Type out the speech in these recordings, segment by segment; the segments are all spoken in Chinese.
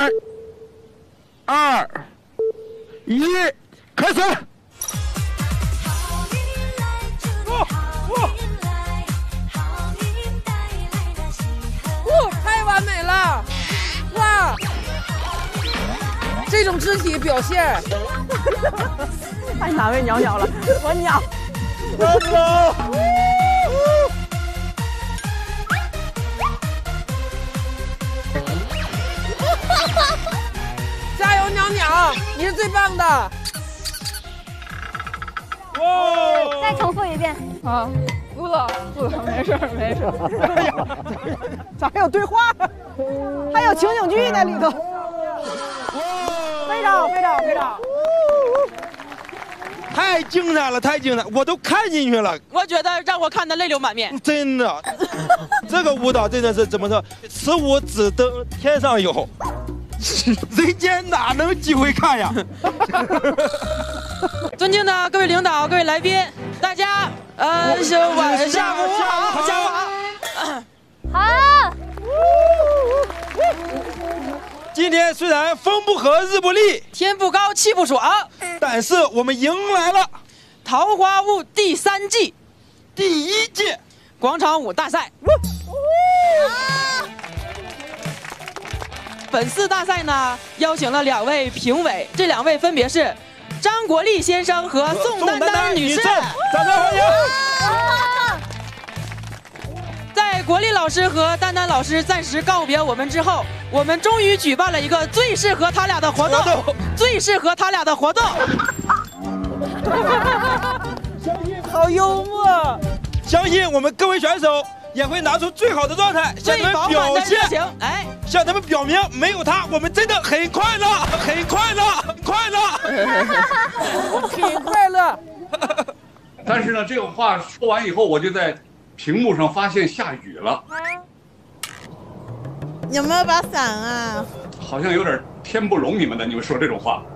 3、2、1，开始！ 太完美了！哇，这种肢体表现， 太难为袅袅了，我袅。 加油，袅袅，你是最棒的！ 哇！再重复一遍。 啊，不了，没事没事。哎呀，咋还有对话？还有情景剧在里头。非常。 太精彩了，太精彩，我都看进去了。 我觉得让我看得泪流满面。 真的，这个舞蹈真的是怎么说？此舞只登天上有，人间哪能机会看呀？ 尊敬的各位领导、各位来宾，大家晚上好，下午好。 好。 今天虽然风不和日不丽， 天不高气不爽， 但是我们迎来了《 桃花坞》第3季第1届广场舞大赛。本次大赛呢，邀请了2位评委，这2位分别是张国立先生和宋丹丹女士。 掌声欢迎！ 在国立老师和丹丹老师暂时告别我们之后，我们终于举办了一个最适合他俩的活动， 好幽默！ 相信我们各位选手也会拿出最好的状态，向你们表现。向他们表明，没有他，我们真的很快乐，很快乐。 但是呢，这个话说完以后，我就在屏幕上发现下雨了。 有没有把伞啊？ 好像有点天不容你们的，你们说这种话。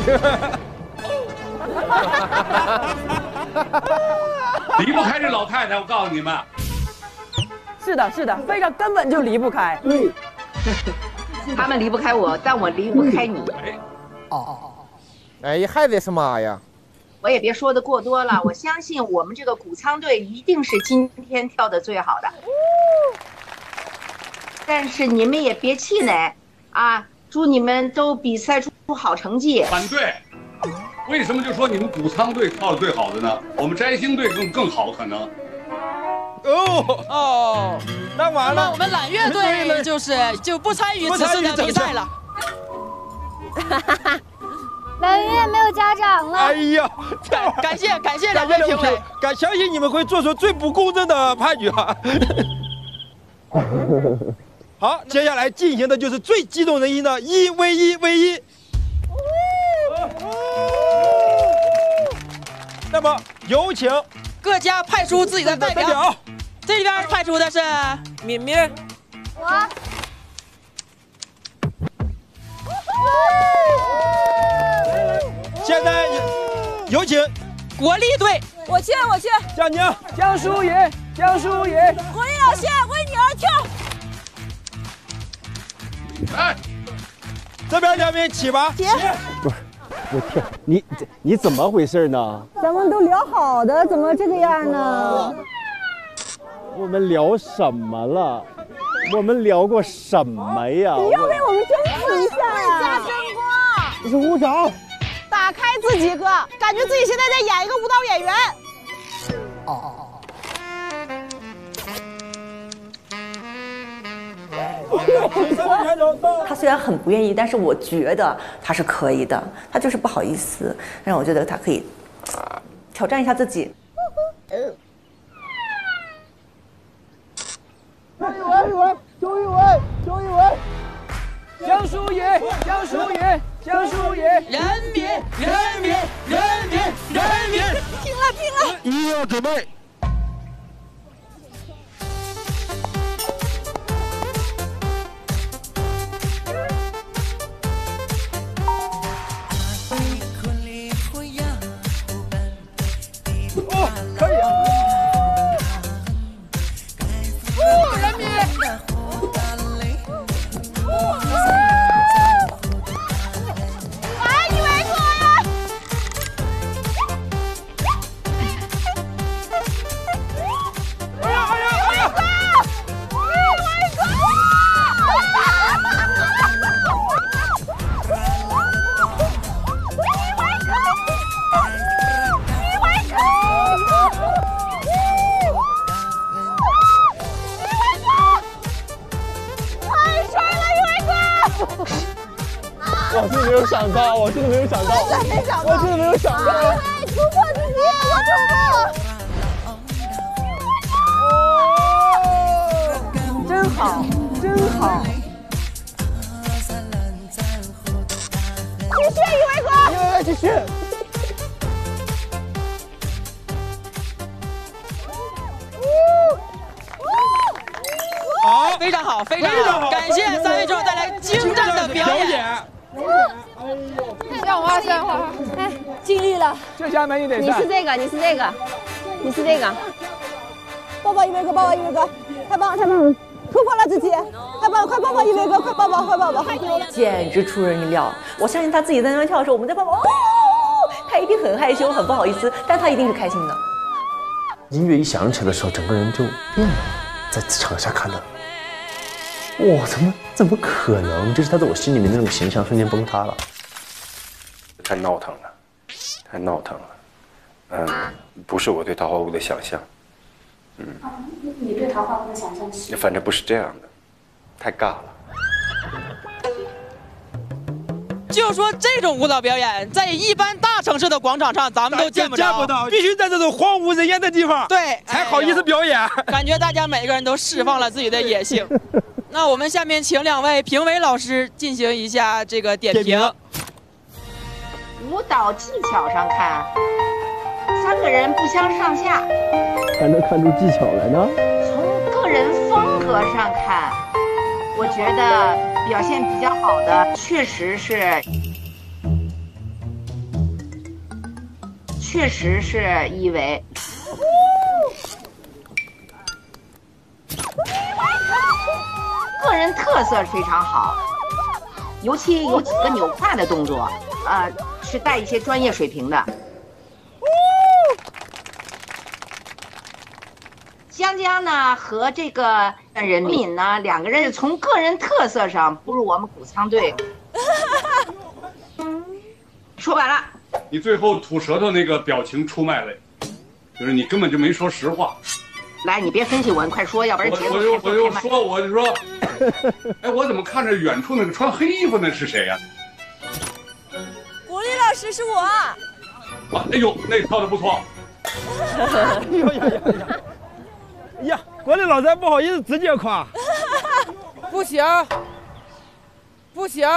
离不开这老太太，我告诉你们。 是的，非常根本就离不开。 他们离不开我，但我离不开你。 哎，孩子是嘛呀？ 我也别说的过多了，我相信我们这个谷仓队一定是今天跳的最好的。但是你们也别气馁啊！祝你们都比赛出好成绩。 反对，为什么就说你们谷仓队跳的最好的呢？我们摘星队更好可能。 那完了， 我们揽月队就不参与此次的比赛了。 揽月没有家长了。 哎呀， 感谢2位评委， 相信你们会做出最不公正的判决。好，接下来进行的就是最激动人心的1 v 1。那么有请各家派出自己的代表。这边派出的是敏敏， 我。 现在有请国立队， 我去， 江宁、 江疏影， 国立老师为女儿跳。 哎， 这边2名起吧。 不是，我天，你怎么回事呢？ 咱们都聊好的，怎么这个样呢？ 我们聊什么了？我们聊过什么呀？ 你要为我们争取一下呀！ 加争光。 这是舞蹈。 打开自己哥，感觉自己现在在演一个舞蹈演员。 他虽然很不愿意，但是我觉得他是可以的，他就是不好意思，让我觉得他可以挑战一下自己。 周玉文， 江疏影， 人民， 停了， 一要准备。可以啊！ 人民。 我真的没有想到，我真的没有想到， 我真的没有想到。 突破自己，我突破。 真好，真好。继续，一维哥，继续。 好，非常好，非常好，感谢3位选手带来精湛的表演。 像花，像花，哎，尽力了。 这下美女得你是这个，你是这个，你是这个。 抱抱一维哥，抱抱一维哥，太棒了，太棒了，突破了自己，太棒了，快抱抱一维哥，快抱抱，快抱抱， 简直出人意料。我相信他自己在那跳的时候，我们在抱抱，哦，他一定很害羞，很不好意思，但他一定是开心的。 音乐一响起来的时候，整个人就变了，在场下看到。哇，怎么可能？就是他在我心里面的那种形象瞬间崩塌了，太闹腾了，太闹腾了。不是我对桃花坞的想象。 你对桃花坞的想象是？ 反正不是这样的，太尬了。 就说这种舞蹈表演，在一般大城市的广场上，咱们都见不着， 必须在这种荒无人烟的地方， 对， 才好意思表演。 感觉大家每个人都释放了自己的野性。那我们下面请2位评委老师进行一下这个点评。 舞蹈技巧上看，3个人不相上下。 还能看出技巧来呢？ 从个人风格上看，我觉得表现比较好的确实是一维。个人特色非常好，尤其有几个扭胯的动作，是带一些专业水平的。江江呢和这个任敏呢，2个人从个人特色上不如我们谷仓队。说白了， 你最后吐舌头那个表情出卖了，就是你根本就没说实话。 来，你别分析我，你快说，要不然节目我就说，哎，我怎么看着远处那个穿黑衣服那是谁呀？ 国立老师是我。 啊，哎呦，那跳的不错。 呀，国立老师不好意思直接夸。 不行，不行，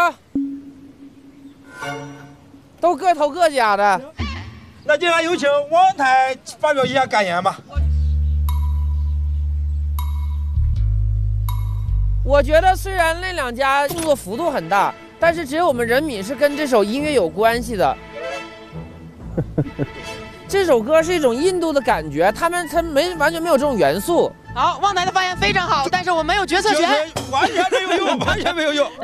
都各投各家的。 那接下来有请王台发表一下感言吧。 我觉得虽然那2家动作幅度很大，但是只有我们任敏是跟这首音乐有关系的。这首歌是一种印度的感觉，他完全没有这种元素。 好，旺台的发言非常好，但是我没有决策权， 完全没有用，完全没有用。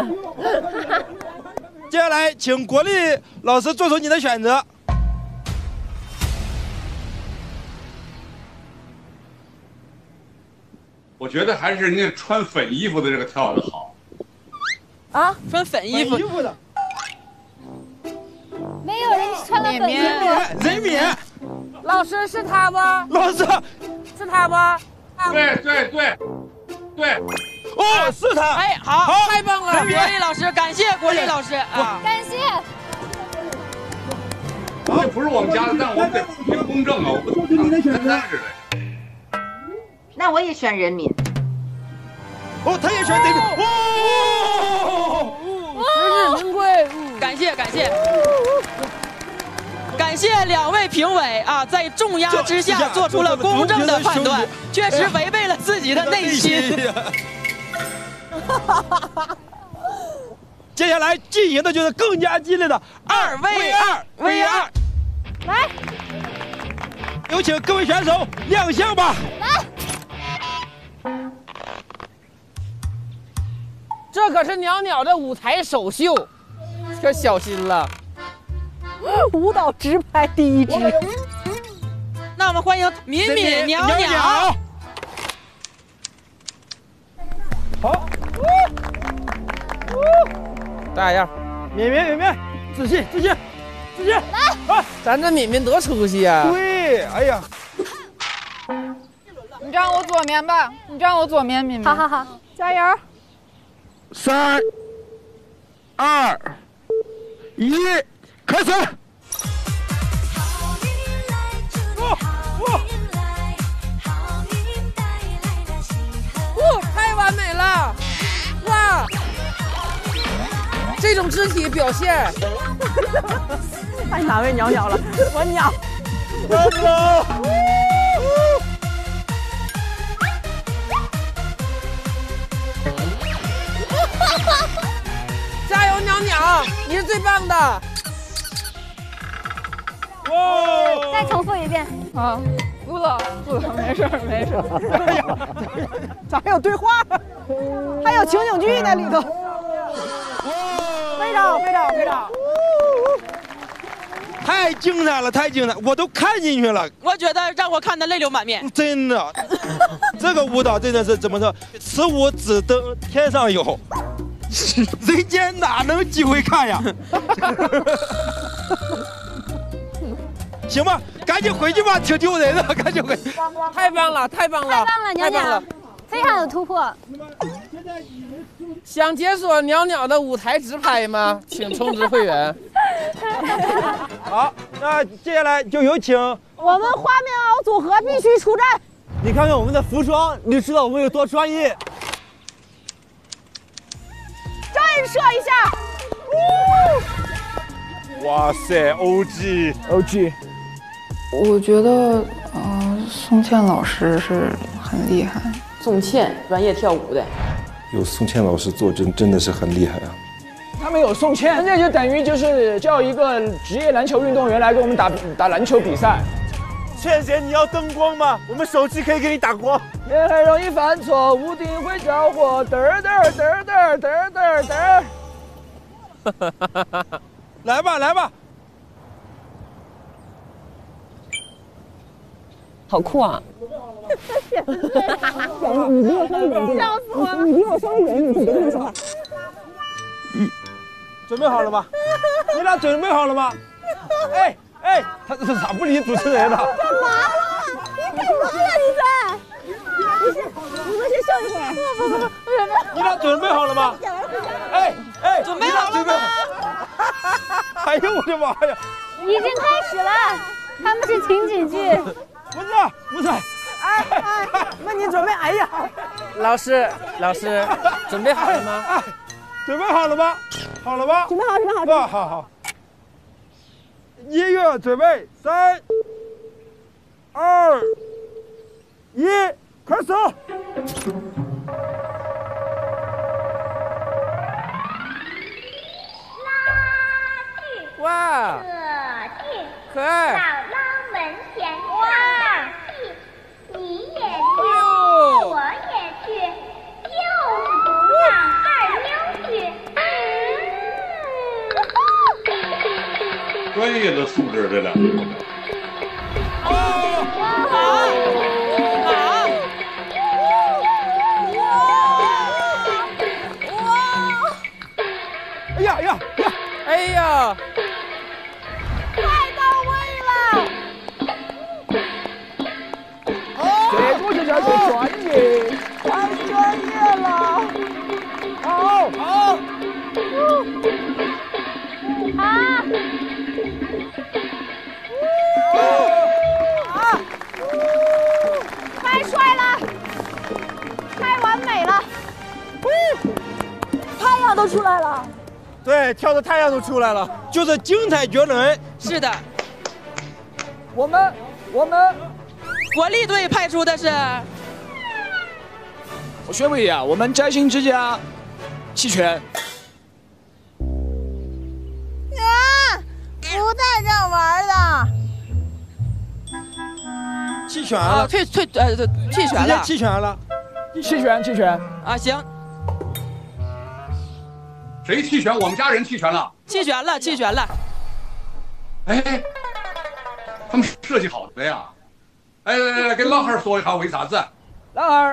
接下来，请国立老师做出你的选择。 我觉得还是人家穿粉衣服的这个跳的好。 啊，穿粉衣服的。 没有人穿了粉衣服。 任敏， 老师是他吗？ 老师是他吗？ 对。 哦，是他。 哎，好， 太棒了！ 国立老师，感谢国立老师啊， 感谢。 这不是我们家的，但我们得公正啊，我不能跟单似的。 那我也选任敏。 哦，他也选任敏。 实至名归。 感谢。感谢2位评委啊，在重压之下做出了公正的判断，确实违背了自己的内心。 接下来进行的就是更加激烈的2v2。 来， 有请各位选手亮相吧。 来， 这可是袅袅的舞台首秀，可小心了。 舞蹈直排第1支。 那我们欢迎敏敏袅袅。 好， 大样， 敏敏，自信。 来，咱这敏敏多出息啊！ 对，哎呀， 你站我左面吧，敏敏。 好，加油。 3、 2、1，开始！ 哇，太完美了！哇，这种肢体表现， 太难为袅袅了，我袅。 加油，袅袅，你是最棒的！ 哇！ 再重复一遍。 啊，不了，没事没事。哎呀，咋还有对话？还有情景剧在里头。非常非常非常。 太精彩了，太精彩，我都看进去了。 我觉得让我看得泪流满面。 真的，这个舞蹈真的是怎么说？此舞只登天上有，人间哪能机会看呀？行吧，赶紧回去吧，挺丢人的，赶紧回去。 太棒了，太棒了， 太棒了，袅袅，非常有突破。 想解锁袅袅的舞台直拍吗？请充值会员。 好，那接下来就有请我们花棉袄组合必须出战。 你看看我们的服装，你就知道我们有多专业。 震慑一下！ 哇塞 ，OG。 我觉得，宋茜老师是很厉害。 宋茜专业跳舞的， 有宋茜老师坐真的是很厉害啊。 他们有宋茜，这就等于就是叫一个职业篮球运动员来给我们打篮球比赛。 倩姐，你要灯光吗？我们手机可以给你打光。 人很容易犯错，屋顶会着火。嘚儿嘚儿嘚儿嘚儿嘚儿嘚儿嘚儿。 来吧，来吧。 好酷啊！你离我稍微远一点，笑死我了！你离我稍微远一点，别跟我说话。 准备好了吗？你俩准备好了吗？哎，他这是咋不理主持人呢？ 干嘛了？你干嘛了？你们先笑一会儿。不， 你俩准备好了吗？哎， 准备好了吗？ 哎呦我的妈呀！ 已经开始了，他们是情景剧。 不是， 那你准备？哎呀， 老师，准备好了吗？ 准备好了吗？好了吗？ 准备好。 好。音乐准备，3、2、1，开始。 哇，可爱。 姥姥门前唱戏，你也去，我也去，就是不让二妞去。 专业的素质，这两个。 哎呀！ 太到位了！ 这就是叫做专业， 太专业了！好。 太帅了，太完美了！ 太阳都出来了。 对，跳的太阳都出来了， 就是精彩绝伦。 是的， 我们国力队派出的是， 我宣布一下，我们摘星之家弃权。 不在这玩的。 弃权了， 弃权了， 弃权啊！行， 谁弃权？我们家人弃权了。 弃权了。 哎，他们设计好的呀。哎，来，跟浪儿说一下为啥子？ 浪儿，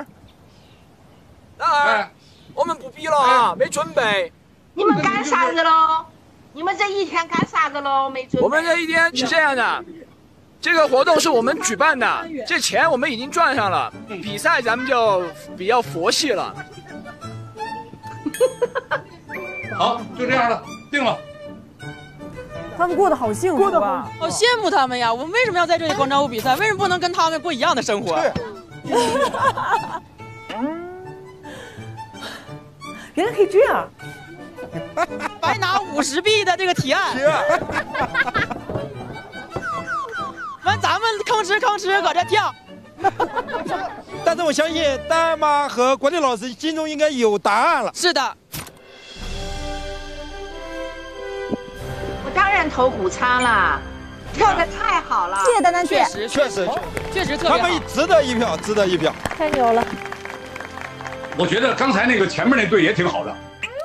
我们不比了啊，没准备。 你们干啥子喽？你们这一天干啥子喽？没准备。 我们这一天是这样的，这个活动是我们举办的，这钱我们已经赚上了，比赛咱们就比较佛系了。 好，就这样了，定了。 他们过得好幸福啊！ 好羡慕他们呀！我们为什么要在这里广场舞比赛？为什么不能跟他们过一样的生活？ 原来可以这样。 白拿50币的这个提案。完，咱们吭哧吭哧搁这跳。 但是我相信大妈和国立老师心中应该有答案了。 是的。 我当然投谷仓了，跳得太好了。 谢谢丹丹姐， 确实特别好。 他们值得一票，值得一票。 太牛了！ 我觉得刚才那个前面那队也挺好的。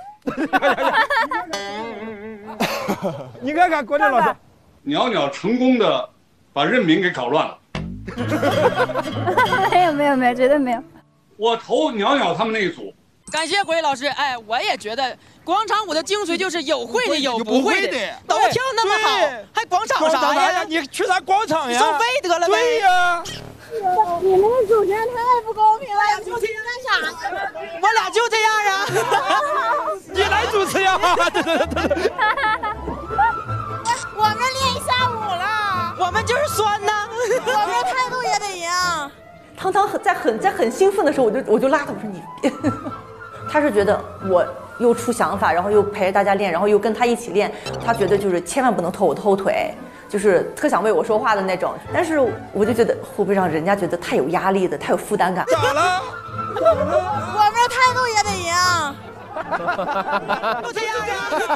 你看看国立老师， 袅袅成功的把任民给搞乱了。 没有，绝对没有。 我投袅袅他们那一组。 感谢国立老师，哎，我也觉得广场舞的精髓就是有会的有不会的，都跳那么好，还广场啥呀？ 你去啥广场呀？ 收费得了呗。 对呀。 你们的主持人太不公平了，主持人干啥呢？ 我俩就这样啊。 你来主持呀！ 我们练一下午了， 我们就是酸呐。 我们态度也得赢。 汤汤在很兴奋的时候，我就拉他，我说你，他是觉得我又出想法，然后又陪着大家练，然后又跟他一起练，他觉得就是千万不能拖我后腿，就是特想为我说话的那种。但是我就觉得会不会让人家觉得太有压力的，太有负担感？ 咋了？ 我们态度也得赢。 不这样啊！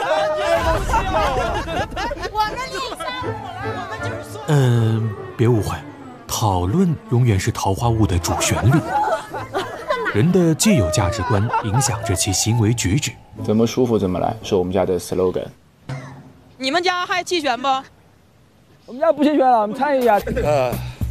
我们练一下午了，我们就是酸。 别误会。讨论永远是桃花坞的主旋律，人的既有价值观影响着其行为举止。 怎么舒服怎么来，是我们家的 slogan。 你们家还弃权不？ 我们家不弃权了，我们参与一下。 哎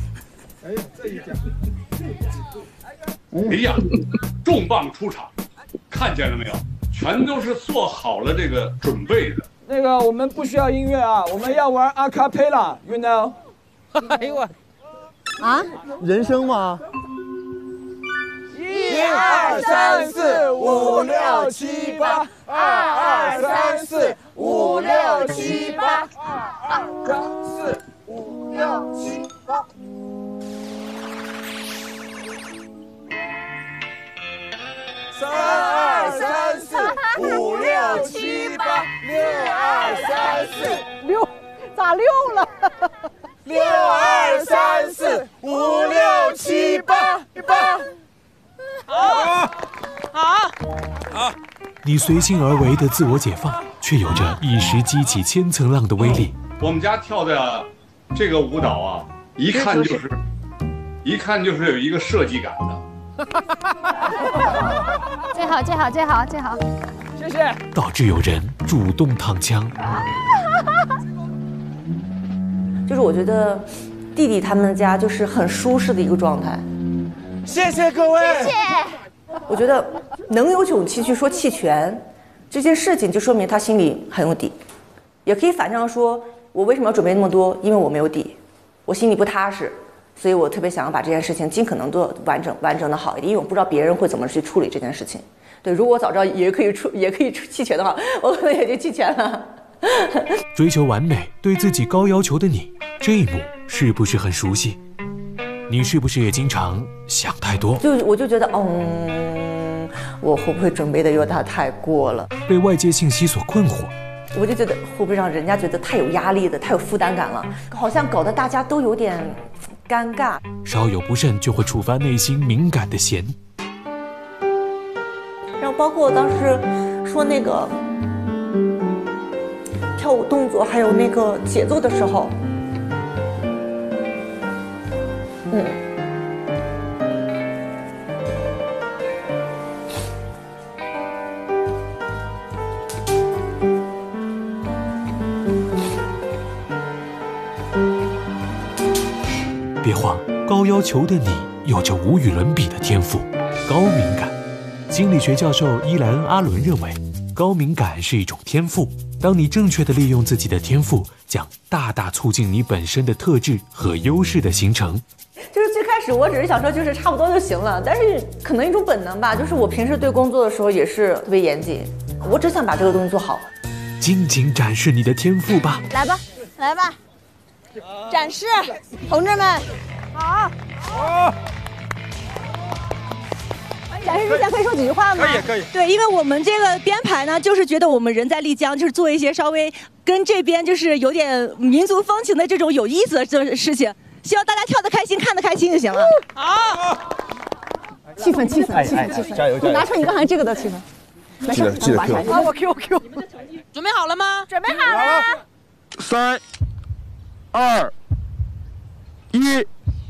呀，重磅出场，看见了没有？全都是做好了这个准备的。 那个我们不需要音乐啊，我们要玩阿卡贝拉 ，you know？ 哎呦我。 啊，人生吗 ？1、2、3、4、5、6、7、8，2、2、3、4、5、6、7、8，2、2、3、4、5、6、7、8。3、2、3、4、5、6、7、8，6、2、3、4、6，咋6了？6、2、3、4、5、6、7、8，8。 好。你随心而为的自我解放，却有着一时激起千层浪的威力。 我们家跳的这个舞蹈啊，一看就是有一个设计感的。 最好， 谢谢。 导致有人主动躺枪。 就是我觉得弟弟他们家就是很舒适的一个状态。 谢谢各位。 谢谢。 我觉得能有勇气去说弃权这件事情，就说明他心里很有底。也可以反向说，我为什么要准备那么多？因为我没有底，我心里不踏实，所以我特别想要把这件事情尽可能多完整的好一点，因为我不知道别人会怎么去处理这件事情。对，如果我早知道也可以弃权的话，我可能也就弃权了。 追求完美、对自己高要求的你，这一幕是不是很熟悉？你是不是也经常想太多？ 我就觉得，我会不会准备的有点太过了？ 被外界信息所困惑， 我就觉得会不会让人家觉得太有压力的、太有负担感了？好像搞得大家都有点尴尬。 稍有不慎就会触发内心敏感的弦。 然后包括当时说那个跳舞动作还有那个节奏的时候， 别慌，高要求的你有着无与伦比的天赋，高敏感。心理学教授伊莱恩·阿伦认为，高敏感是一种天赋。当你正确地利用自己的天赋，将大大促进你本身的特质和优势的形成。 就是最开始我只是想说，就是差不多就行了，但是可能一种本能吧，就是我平时对工作的时候也是特别严谨， 我只想把这个东西做好。 尽情展示你的天赋吧！ 来吧，来吧，展示，同志们， 好。展示之前可以说几句话吗？ 可以。 对，因为我们这个编排呢，就是觉得我们人在丽江，就是做一些稍微跟这边就是有点民族风情的这种有意思的这事情，希望大家跳得开心，看得开心就行了。 好， 气氛， 加油！ 拿出你刚才这个的气氛。 记得 Q。 好，我 Q。 准备好了吗？ 准备好了。 3、2、1。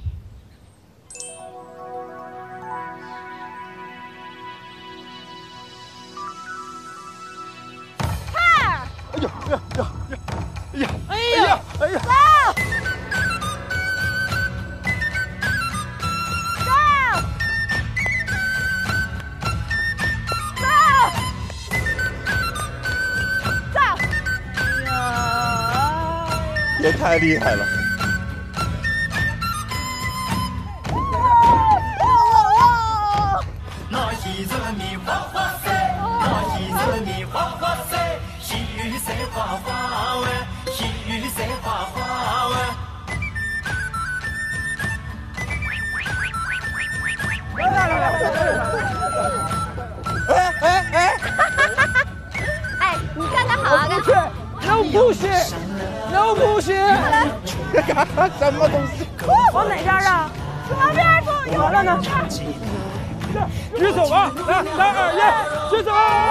哎呀！ 走！ 也太厉害了！ 那喜子你花花塞，那喜子你花花塞，喜雨塞花花喂，喜雨塞花花喂。 哎，你干得好啊！ No push！ 什么东西？ 往哪边啊？左边不有了呢。 举手啊！来，3、2、1，举手！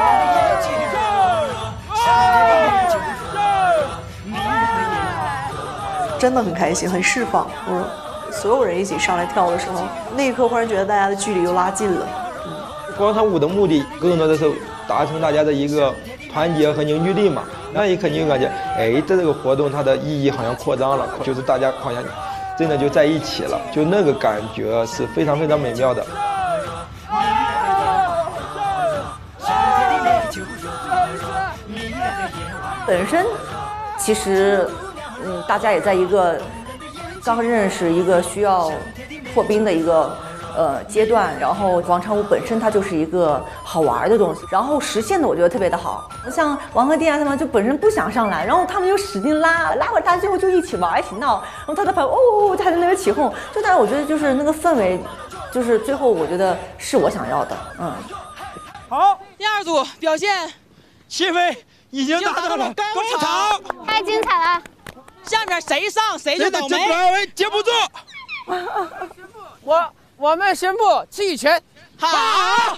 真的很开心，很释放。所有人一起上来跳的时候，那一刻忽然觉得大家的距离又拉近了。 广场舞的目的更多的是达成大家的一个团结和凝聚力嘛。那一刻你就感觉，哎，这个活动它的意义好像扩张了，就是大家好像真的就在一起了，就那个感觉是非常非常美妙的。 本身其实，大家也在一个刚认识、一个需要破冰的一个阶段，然后广场舞本身它就是一个好玩的东西，然后实现的我觉得特别的好。像王和弟啊他们就本身不想上来，然后他们就使劲拉会儿，大家最后就一起玩一起闹，然后他在旁边他在那边起哄，就但是我觉得就是那个氛围，就是最后我觉得是我想要的。 好，第二组表现， 气氛已经达到了高潮， 太精彩了。 下面谁上谁就倒霉， 接不住。 我们宣布弃权。 好，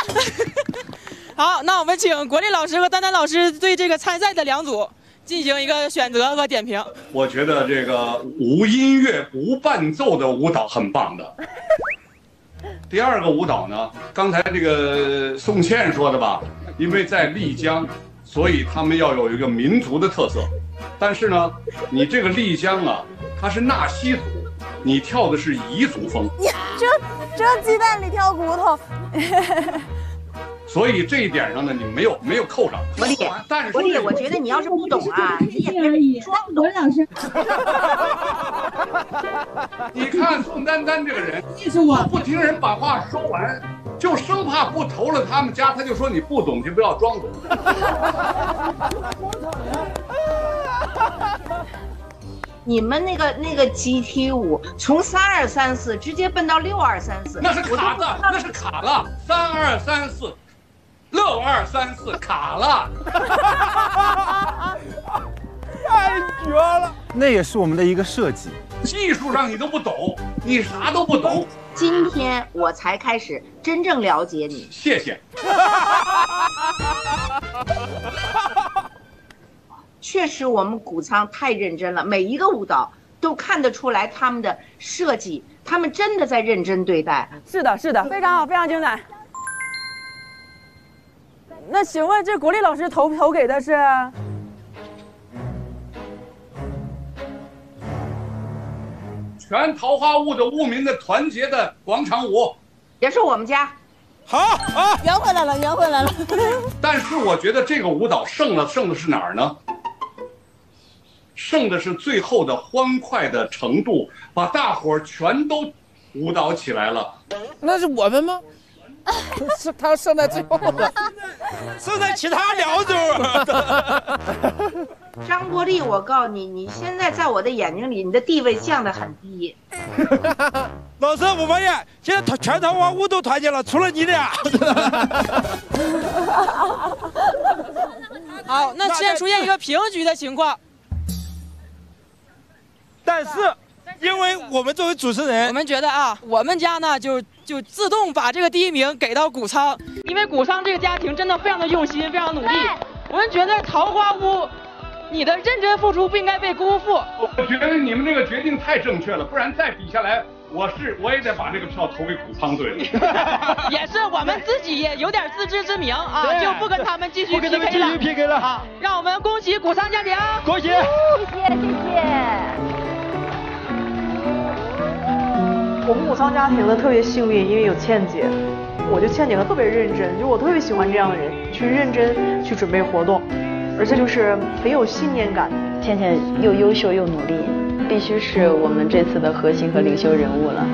好，那我们请国立老师和丹丹老师对这个参赛的两组进行一个选择和点评。 我觉得这个无音乐无伴奏的舞蹈很棒的。第二个舞蹈呢，刚才这个宋茜说的吧，因为在丽江，所以他们要有一个民族的特色。但是呢，你这个丽江啊，它是纳西族，你跳的是彝族风。 这鸡蛋里挑骨头。 所以这一点上呢，你没有扣上。 国立，我觉得你要是不懂啊，你也别装懂。老师， 你看宋丹丹这个人，不听人把话说完，就生怕不投了他们家，他就说你不懂就不要装懂。 你们那个集体舞从3234直接奔到6234， 那是卡的，那是卡了，3234。6234卡了， 太绝了！ 那也是我们的一个设计。 技术上你都不懂，你啥都不懂。 今天我才开始真正了解你。 谢谢。 确实，我们谷仓太认真了，每一个舞蹈都看得出来他们的设计，他们真的在认真对待。 是的，非常好，非常精彩。那请问这国立老师投给的是？ 全桃花坞的坞民的团结的广场舞， 也是我们家。 好啊， 圆回来了。 但是我觉得这个舞蹈胜的是哪儿呢？胜的是最后的欢快的程度，把大伙儿全都舞蹈起来了。 那是我们吗？ 是他剩在最后的， 剩在其他2 种。张国立，我告诉你，你现在在我的眼睛里，你的地位降得很低。 老师，我发现现在全桃花坞都团结了，除了你俩。 好，那现在出现一个平局的情况。 但是，因为我们作为主持人， 我们觉得啊，我们家呢就自动把这个第1名给到谷仓，因为谷仓这个家庭真的非常的用心，非常努力。我们觉得桃花坞，你的认真付出不应该被辜负。 我觉得你们这个决定太正确了，不然再比下来，我也得把这个票投给谷仓队了。 也是我们自己也有点自知之明啊，就不跟他们继续 PK 了。 好，让我们恭喜谷仓家庭， 恭喜！ 谢谢。 我们谷仓家庭呢特别幸运，因为有倩姐，我觉得倩姐特别认真，就我特别喜欢这样的人，去认真去准备活动，而且就是很有信念感。 倩倩又优秀又努力，必须是我们这次的核心和领袖人物了。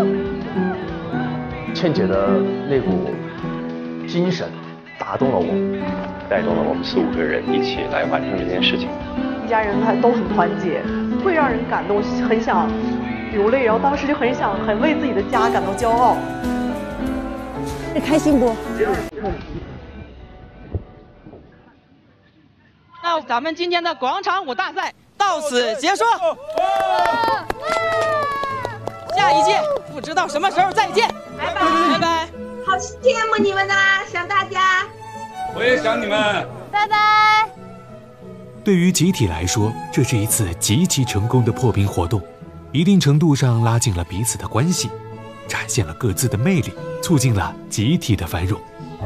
倩姐的那股精神打动了我， 带动了我们4、5个人一起来完成这件事情。 一家人他都很团结，会让人感动，很想流泪，然后当时就很为自己的家感到骄傲。 这开心不？ 那咱们今天的广场舞大赛到此结束。下一届不知道什么时候再见， 拜拜拜拜。 好羡慕你们呐，想大家。 我也想你们。 拜拜。 对于集体来说，这是一次极其成功的破冰活动，一定程度上拉近了彼此的关系，展现了各自的魅力，促进了集体的繁荣。